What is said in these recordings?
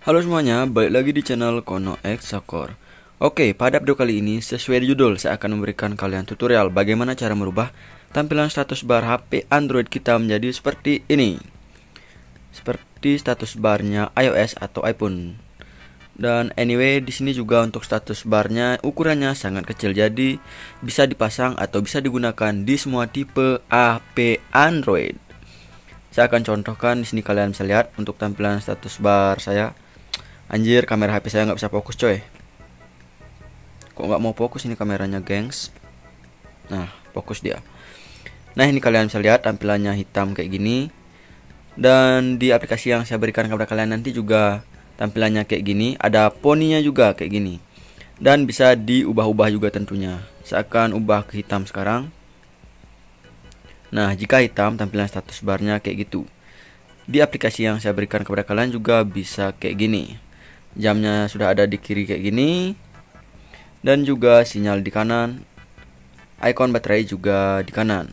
Halo semuanya, balik lagi di channel Kono X Soccer. Oke, pada video kali ini sesuai judul saya akan memberikan kalian tutorial bagaimana cara merubah tampilan status bar HP Android kita menjadi seperti ini. Seperti status barnya iOS atau iPhone. Dan anyway, di sini juga untuk status barnya ukurannya sangat kecil, jadi bisa dipasang atau bisa digunakan di semua tipe HP Android. Saya akan contohkan di sini, kalian bisa lihat untuk tampilan status bar saya. Anjir, kamera HP saya nggak bisa fokus coy. Kok nggak mau fokus ini kameranya, gengs? Nah, fokus dia. Nah, ini kalian bisa lihat tampilannya hitam kayak gini. Dan di aplikasi yang saya berikan kepada kalian nanti juga tampilannya kayak gini. Ada poninya juga kayak gini. Dan bisa diubah-ubah juga tentunya. Saya akan ubah ke hitam sekarang. Nah, jika hitam tampilan status barnya kayak gitu. Di aplikasi yang saya berikan kepada kalian juga bisa kayak gini. Jamnya sudah ada di kiri kayak gini. Dan juga sinyal di kanan. Icon baterai juga di kanan.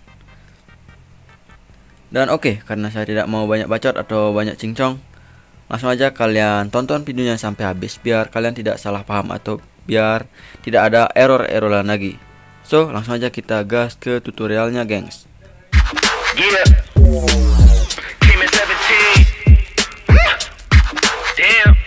Dan oke, karena saya tidak mau banyak bacot atau banyak cincong, langsung aja kalian tonton videonya sampai habis biar kalian tidak salah paham atau biar tidak ada error-erroran lagi. So, langsung aja kita gas ke tutorialnya, gengs. Yeah. Came at 17. Damn.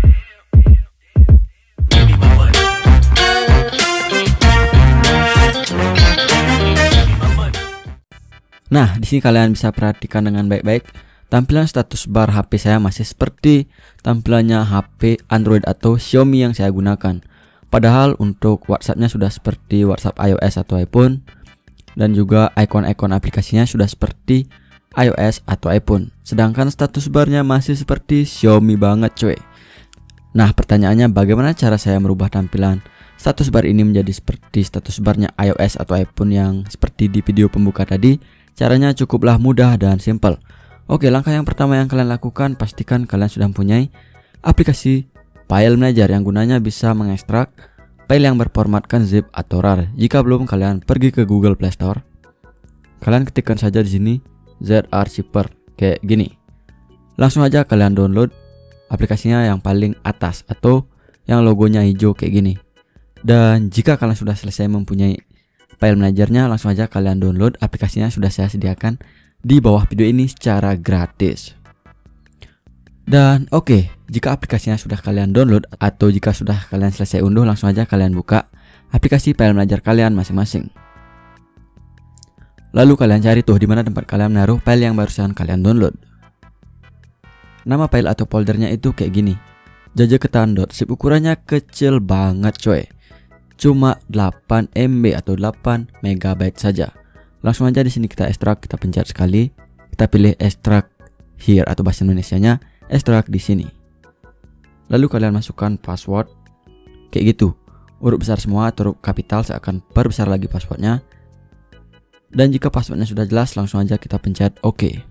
Nah, di sini kalian bisa perhatikan dengan baik-baik. Tampilan status bar HP saya masih seperti tampilannya HP Android atau Xiaomi yang saya gunakan. Padahal untuk WhatsApp-nya sudah seperti WhatsApp iOS atau iPhone. Dan juga icon-icon aplikasinya sudah seperti iOS atau iPhone. Sedangkan status barnya masih seperti Xiaomi banget coy. Nah, pertanyaannya bagaimana cara saya merubah tampilan status bar ini menjadi seperti status barnya iOS atau iPhone yang seperti di video pembuka tadi? Caranya cukuplah mudah dan simple. Oke, langkah yang pertama yang kalian lakukan, pastikan kalian sudah mempunyai aplikasi file manager yang gunanya bisa mengekstrak file yang berformatkan zip atau RAR. Jika belum, kalian pergi ke Google Play Store. Kalian ketikkan saja di sini ZArchiver kayak gini. Langsung aja kalian download aplikasinya yang paling atas atau yang logonya hijau kayak gini. Dan jika kalian sudah selesai mempunyai file manajernya, langsung aja kalian download aplikasinya, sudah saya sediakan di bawah video ini secara gratis. Dan oke, jika aplikasinya sudah kalian download atau jika sudah kalian selesai unduh, langsung aja kalian buka aplikasi file manager kalian masing-masing. Lalu kalian cari tuh dimana tempat kalian menaruh file yang barusan kalian download. Nama file atau foldernya itu kayak gini, jajaketan.zip. Ukurannya kecil banget coy, cuma 8 MB atau 8 MB saja. Langsung aja di sini kita ekstrak, kita pencet sekali, kita pilih ekstrak here atau bahasa Indonesianya ekstrak di sini. Lalu kalian masukkan password kayak gitu, huruf besar semua atau huruf kapital. Saya akan perbesar lagi passwordnya. Dan jika passwordnya sudah jelas, langsung aja kita pencet OK.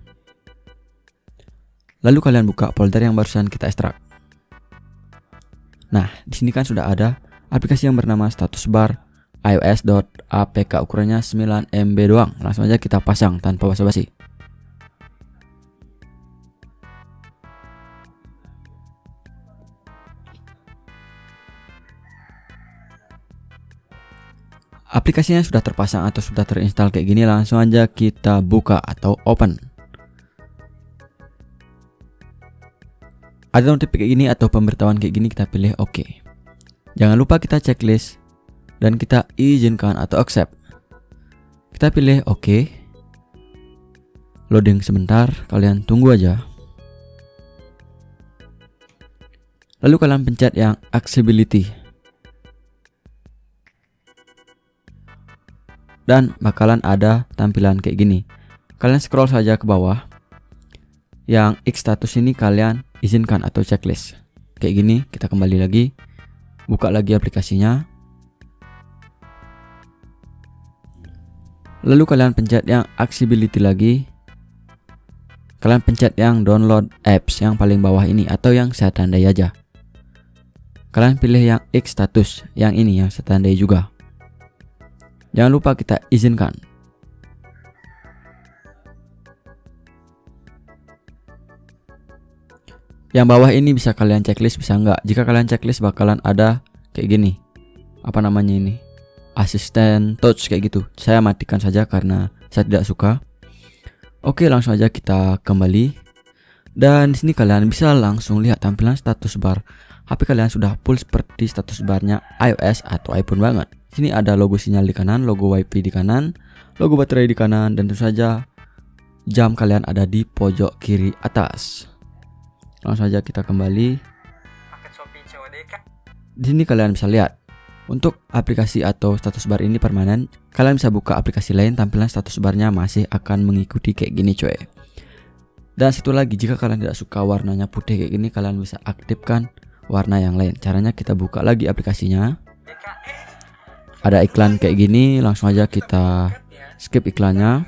Lalu kalian buka folder yang barusan kita ekstrak. Nah, di sini kan sudah ada aplikasi yang bernama status bar iOS.apk, ukurannya 9 MB doang. Langsung aja kita pasang tanpa basa-basi. Aplikasinya sudah terpasang atau sudah terinstall kayak gini. Langsung aja kita buka atau open. Ada notif kayak gini atau pemberitahuan kayak gini, kita pilih OK. Jangan lupa kita checklist dan kita izinkan atau accept. Kita pilih OK. Loading sebentar, kalian tunggu aja. Lalu kalian pencet yang accessibility. Dan bakalan ada tampilan kayak gini. Kalian scroll saja ke bawah. Yang X status ini kalian izinkan atau checklist. Kayak gini, kita kembali lagi. Buka lagi aplikasinya. Lalu kalian pencet yang accessibility lagi. Kalian pencet yang download apps yang paling bawah ini atau yang saya tandai aja. Kalian pilih yang X status, yang ini yang saya tandai juga. Jangan lupa kita izinkan. Yang bawah ini bisa kalian checklist, bisa enggak. Jika kalian checklist bakalan ada kayak gini, apa namanya ini, asisten touch kayak gitu. Saya matikan saja karena saya tidak suka. Oke, langsung aja kita kembali. Dan di sini kalian bisa langsung lihat tampilan status bar HP kalian sudah full seperti status barnya iOS atau iPhone banget. Sini ada logo sinyal di kanan, logo WiFi di kanan, logo baterai di kanan, dan tentu saja jam kalian ada di pojok kiri atas. Langsung saja kita kembali. Di sini kalian bisa lihat untuk aplikasi atau status bar ini permanen. Kalian bisa buka aplikasi lain, tampilan status barnya masih akan mengikuti kayak gini coy. Dan satu lagi, jika kalian tidak suka warnanya putih kayak gini, kalian bisa aktifkan warna yang lain. Caranya kita buka lagi aplikasinya. Ada iklan kayak gini, langsung aja kita skip iklannya.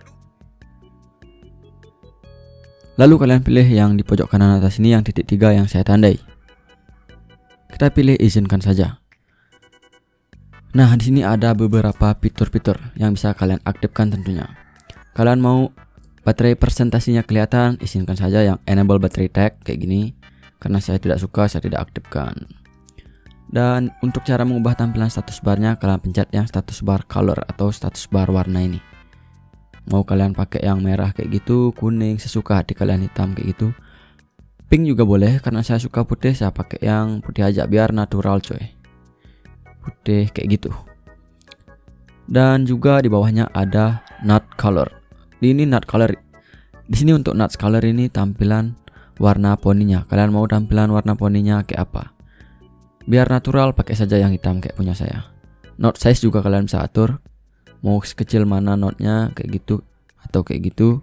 Lalu kalian pilih yang di pojok kanan atas ini, yang titik 3 yang saya tandai. Kita pilih izinkan saja. Nah, di sini ada beberapa fitur-fitur yang bisa kalian aktifkan tentunya. Kalian mau baterai presentasinya kelihatan, izinkan saja yang enable battery tag kayak gini. Karena saya tidak suka, saya tidak aktifkan. Dan untuk cara mengubah tampilan status barnya, kalian pencet yang status bar color atau status bar warna ini. Mau kalian pakai yang merah kayak gitu, kuning, sesuka hati kalian, hitam kayak gitu. Pink juga boleh, karena saya suka putih, saya pakai yang putih aja biar natural coy. Putih kayak gitu. Dan juga di bawahnya ada nut color. Ini nut color. Di sini untuk nut color ini tampilan warna poninya. Kalian mau tampilan warna poninya kayak apa? Biar natural pakai saja yang hitam kayak punya saya. Note size juga kalian bisa atur. Mau sekecil mana notnya kayak gitu atau kayak gitu.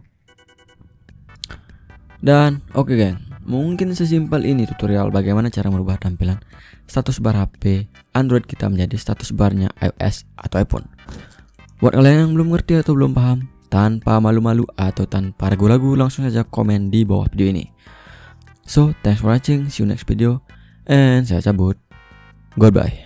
Dan oke geng, mungkin sesimpel ini tutorial bagaimana cara merubah tampilan status bar HP Android kita menjadi status barnya iOS atau iPhone. Buat kalian yang belum ngerti atau belum paham, tanpa malu-malu atau tanpa ragu-ragu, langsung saja komen di bawah video ini. So, thanks for watching, see you next video, and saya cabut. Goodbye.